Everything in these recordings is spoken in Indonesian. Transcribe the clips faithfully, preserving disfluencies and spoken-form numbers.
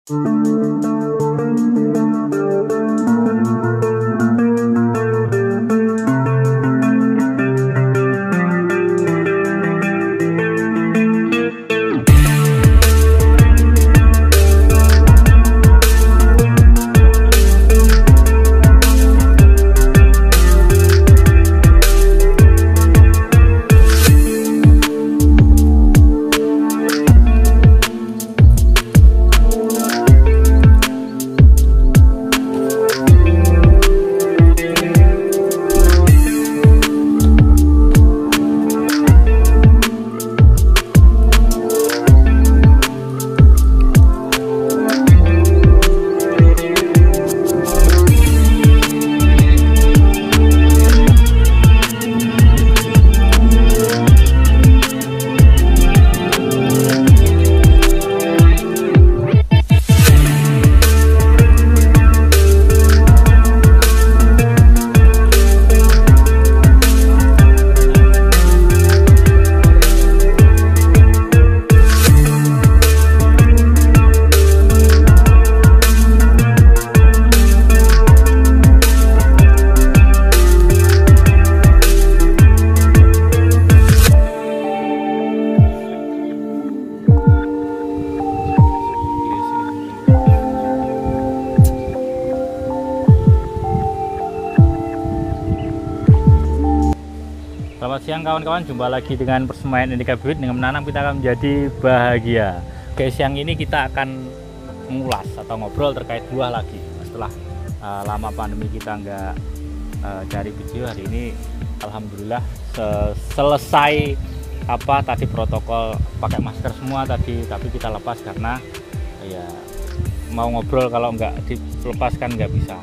Selamat siang kawan-kawan, jumpa lagi dengan Persemaian Indika Bibit. Dengan menanam kita akan menjadi bahagia. Oke, siang ini kita akan mengulas atau ngobrol terkait buah lagi. Setelah uh, lama pandemi kita nggak uh, cari video, hari ini alhamdulillah se selesai apa tadi protokol pakai masker semua tadi, tapi kita lepas karena ya mau ngobrol kalau nggak dilepaskan nggak bisa.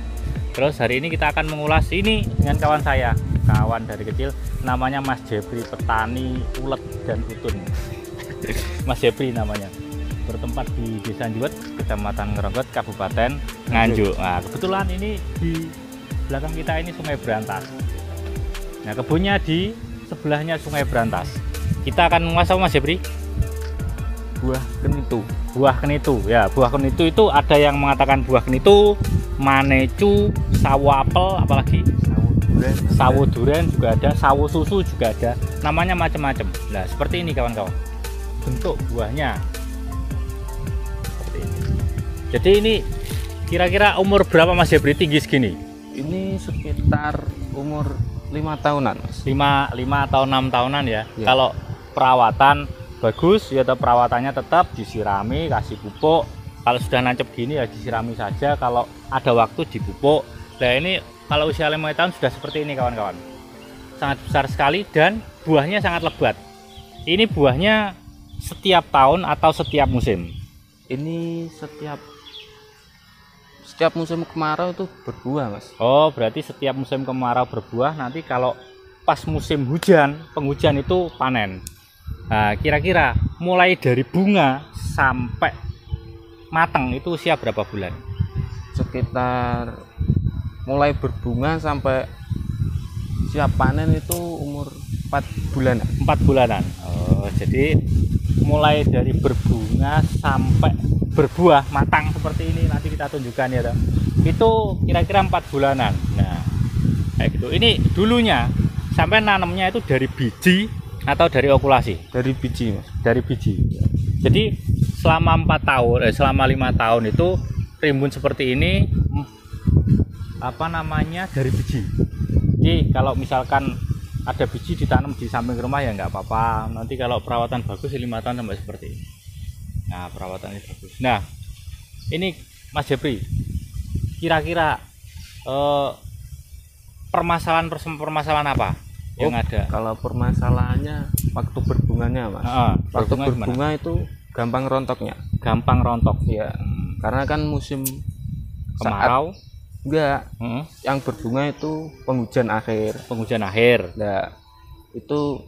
Terus hari ini kita akan mengulas ini dengan kawan saya, kawan dari kecil, namanya Mas Jepri, petani ulet dan utun. Mas Jepri namanya, bertempat di Desa Juwet, Kecamatan Ngeronggot, Kabupaten Nganjuk. Nah, kebetulan ini di belakang kita ini Sungai Brantas. Nah, kebunnya di sebelahnya Sungai Brantas. Kita akan mengulas apa Mas Jepri? Buah kenitu. Buah kenitu, ya. Buah kenitu itu ada yang mengatakan buah kenitu, manecu, sawo apel, apalagi Sawo duren. sawo durian juga ada, sawo susu juga ada, namanya macam-macam. Nah, seperti ini kawan-kawan bentuk buahnya seperti ini. Jadi ini kira-kira umur berapa Mas Jepri tinggi segini? Ini sekitar umur lima tahunan, Mas. lima atau enam tahunan ya, Ya. Kalau perawatan bagus ya, atau perawatannya tetap disirami, kasih pupuk. Kalau sudah nancep gini ya disirami saja, kalau ada waktu dipupuk. Nah, ini kalau usia lima tahun sudah seperti ini kawan-kawan, sangat besar sekali dan buahnya sangat lebat. Ini buahnya setiap tahun atau setiap musim? Ini setiap setiap musim kemarau itu berbuah, Mas. Oh, berarti setiap musim kemarau berbuah, nanti kalau pas musim hujan, penghujan itu panen. Nah, kira-kira mulai dari bunga sampai matang itu usia berapa bulan? Sekitar mulai berbunga sampai siap panen itu umur empat bulan. Empat bulanan. Oh, jadi mulai dari berbunga sampai berbuah matang seperti ini, nanti kita tunjukkan ya, toh. Itu kira-kira empat bulanan. Nah, kayak gitu. Ini dulunya sampai nanamnya itu dari biji atau dari okulasi? Dari biji, Mas. Dari biji. Jadi selama empat tahun, eh, selama lima tahun itu rimbun seperti ini, apa namanya, dari biji. Jadi kalau misalkan ada biji ditanam di samping rumah ya nggak apa-apa. Nanti kalau perawatan bagus lima tahun sampai seperti ini. Nah, perawatannya bagus. Nah, ini Mas Jepri, kira-kira eh, permasalahan permasalahan apa yang Oh, ada? Kalau permasalahannya waktu berbunganya, Mas. Ah, waktu berbunga berbunga gimana? itu gampang rontoknya. Gampang rontok. Ya, karena kan musim Kemarau. saat enggak, Heeh. yang berbunga itu penghujan akhir. Penghujan akhir, Nah, itu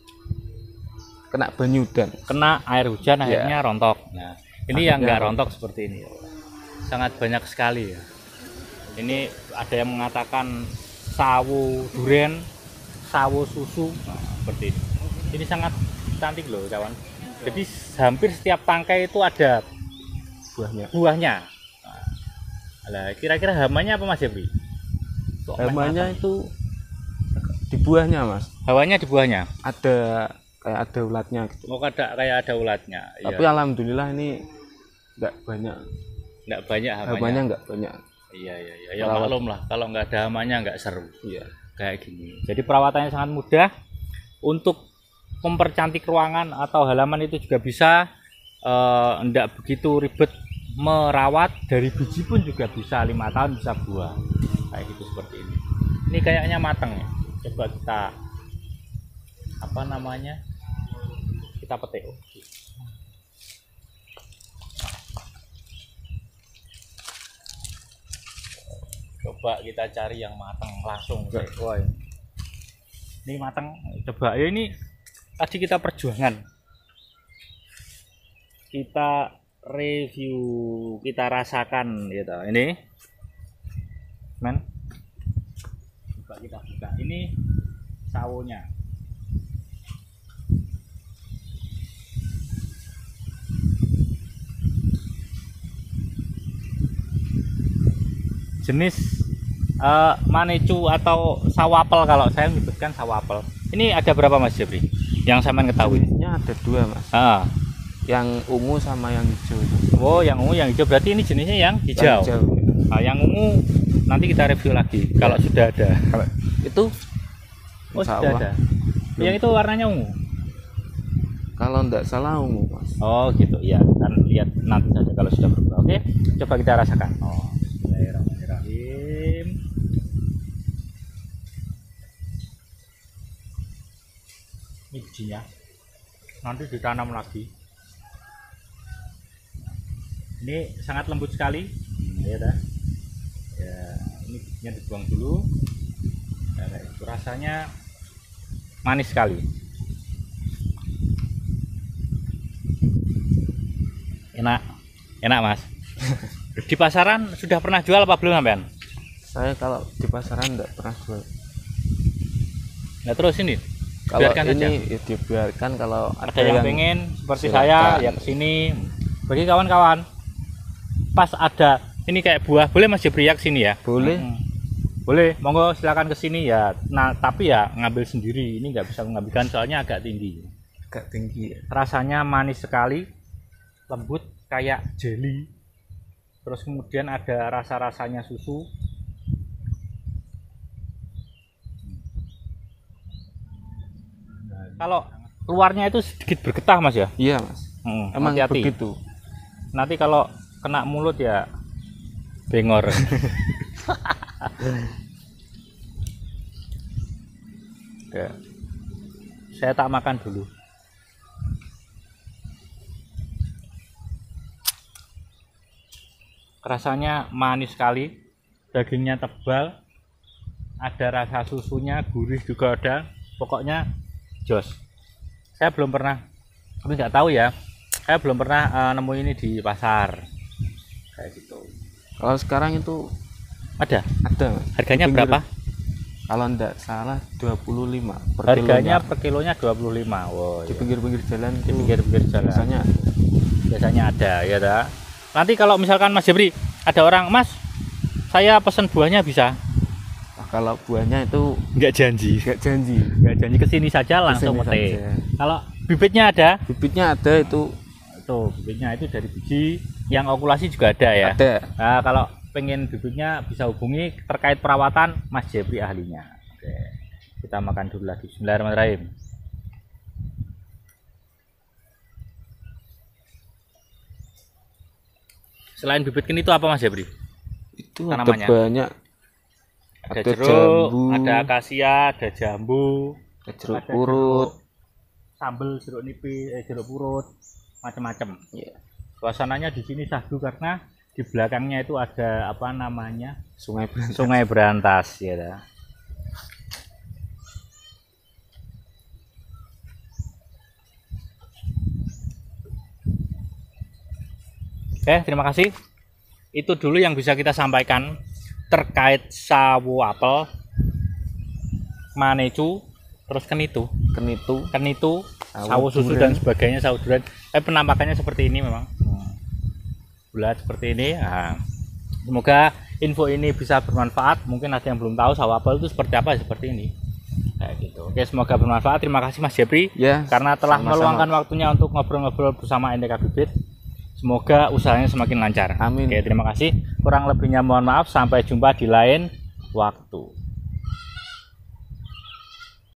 kena banyu dan kena air hujan akhirnya rontok. Nah, ini yang Akhirnya nggak rontok seperti ini, sangat banyak sekali ya. Ini ada yang mengatakan sawo duren, sawo susu, nah, seperti ini. Ini sangat cantik loh kawan. Jadi hampir setiap tangkai itu ada buahnya. Buahnya. Nah, kira-kira hamanya apa Mas Jepri? Hamanya itu di buahnya Mas. Hawanya di buahnya. Ada kayak ada ulatnya gitu. Oh, ada kayak ada ulatnya. Tapi ya. Alhamdulillah ini enggak banyak. Enggak banyak hamanya. Hamanya enggak banyak. Iya iya iya. Ya maklum lah kalau nggak ada hamanya nggak seru. Iya. Kayak gini. Jadi perawatannya sangat mudah. Untuk mempercantik ruangan atau halaman itu juga bisa. Enggak uh, begitu ribet merawat. Dari biji pun juga bisa lima tahun bisa buah. Kayak gitu seperti ini. Ini kayaknya matang ya. Coba kita apa namanya kita petik. Oke. Coba kita cari yang matang langsung. Wah, ini matang. Coba ya, ini tadi kita perjuangan, kita review, kita rasakan gitu. Ini men, coba kita buka. Ini sawonya. Jenis uh, manecu atau sawapel, kalau saya menyebutkan sawapel. Ini ada berapa Mas Jepri? Yang sampean ketahui? Jenisnya ada dua Mas. Ah. Yang ungu sama yang hijau. Oh, yang ungu, yang hijau. Berarti ini jenisnya yang hijau. Yang, hijau. Nah, yang ungu nanti kita review lagi ya. Kalau sudah ada. Kalau itu oh, sudah ada. Yang itu warnanya ungu. Kalau enggak salah ungu Mas. Oh gitu ya. Kan lihat nanti saja kalau sudah berubah. Oke, coba kita rasakan. Oh. Bismillahirrahmanirrahim. Ini bijinya nanti ditanam lagi. Ini sangat lembut sekali ya, dah. Ya, ini bijinya dibuang dulu. Nah, itu rasanya manis sekali, enak enak Mas. Di pasaran sudah pernah jual apa belum sampean? Saya kalau di pasaran enggak pernah jual. Nah terus ini kalau biarkan ini saja. Ya dibiarkan, kalau ada, ada yang, yang pengen seperti silakan. Saya ya kesini. Bagi kawan-kawan pas ada ini kayak buah, boleh Mas Jepri ya kesini ya? Boleh. Hmm. Boleh, monggo silakan kesini ya. Nah tapi ya ngambil sendiri, ini nggak bisa mengambilkan soalnya agak tinggi. Agak tinggi. Rasanya manis sekali, lembut kayak jelly. Terus kemudian ada rasa-rasanya susu. Kalau luarnya itu sedikit bergetah Mas ya? Iya Mas. Hmm, emang hati-hati. Begitu. Nanti kalau kena mulut ya bengor. Ya. Saya tak makan dulu. Rasanya manis sekali, dagingnya tebal, ada rasa susunya, gurih juga ada. Pokoknya jos. Saya belum pernah, tapi nggak tahu ya. Saya belum pernah uh, nemu ini di pasar. Kayak gitu. Kalau sekarang itu ada? Ada. Harganya berapa? Kalau enggak salah dua puluh lima per harganya kilonya. Per kilonya dua puluh lima. Wow, di iya. pinggir-pinggir jalan. Di pinggir-pinggir jalan. Biasanya biasanya ada ya dah. Nanti kalau misalkan Mas Jepri ada orang, Mas, saya pesan buahnya bisa? Nah, kalau buahnya itu nggak janji, nggak janji, nggak janji kesini saja langsung mete. Kalau bibitnya ada? Bibitnya ada itu. Tuh bibitnya itu dari biji, yang okulasi juga ada ya? Ada. Nah, kalau pengen bibitnya bisa hubungi terkait perawatan Mas Jepri ahlinya. Oke, kita makan dulu lagi. Bismillahirrahmanirrahim. Selain bibit kini itu apa Mas Jepri? Itu tanamannya? Ada banyak. Ada, ada jeruk, jambu, ada akasia, ada jambu, ada jeruk ada purut, jeruk sambel, jeruk nipis, eh, jeruk purut, macam-macam. Yeah. Suasananya di sini syahdu karena di belakangnya itu ada apa namanya? Sungai Berantas. Sungai Berantas ya. Dah. Oke, terima kasih. Itu dulu yang bisa kita sampaikan terkait sawo apel, manecu, terus kenitu, kenitu, kenitu, sawo susu dan sebagainya, sawo durian. Eh penampakannya seperti ini memang. Hmm. bulat seperti ini. Nah, semoga info ini bisa bermanfaat. Mungkin ada yang belum tahu sawah apel itu seperti apa, seperti ini. Kayak gitu. Oke, semoga bermanfaat. Terima kasih Mas Jepri Ya, karena telah sama-sama. meluangkan waktunya untuk ngobrol-ngobrol bersama N D K Bibit. Semoga usahanya semakin lancar. Amin. Oke, terima kasih. Kurang lebihnya mohon maaf. Sampai jumpa di lain waktu.